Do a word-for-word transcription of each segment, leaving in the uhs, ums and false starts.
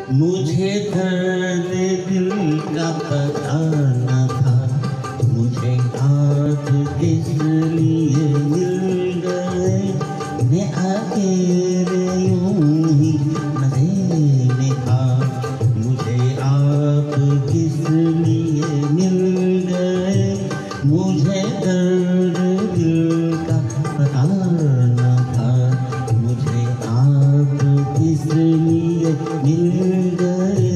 मुझे दर्द दिल का पता न था, मुझे आप किस लिए मिल गए। मैं अकेले यूं ही मज़े में था, मुझे आप किस लिए मिल गए। मुझे दर्द दिल का पता न था, मुझे आप किस लिए मिल गए।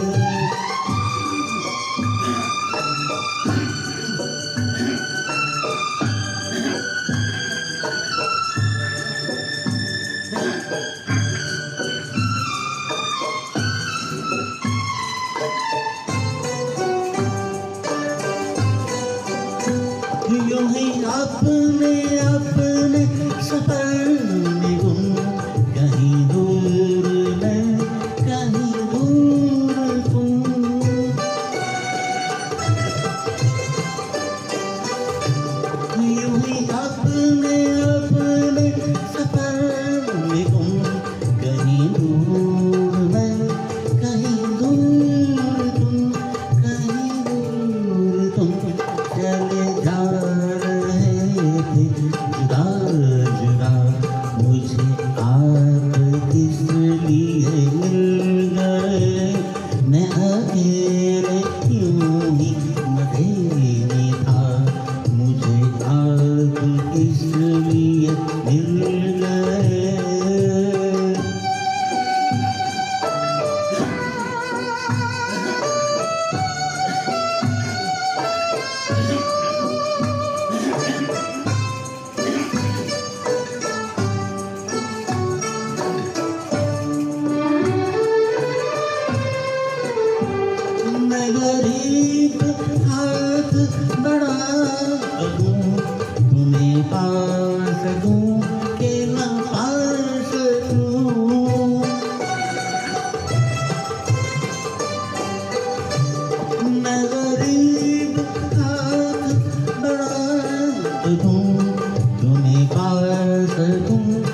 यूं ही अपने अपने सफर में गुम, कहीं दूर मैं कहीं दूर तुम। यूं ही अपने अपने सफर में गुम, कहीं दूर मैं कहीं दूर तुम, कहीं दूर तुम। चले जा रहे थे जुदा जुदा, मुझे आप किस लिए मिल गए। मैं अकेले यूं ही मज़े में था, मुझे आप किस लिए मिल गए। मैं गरीब हाथ बढ़ा दूं, तुम्हें पास दूं के न पास दूं। मैं गरीब हाथ बढ़ा दूं, तुम्हें पास दूं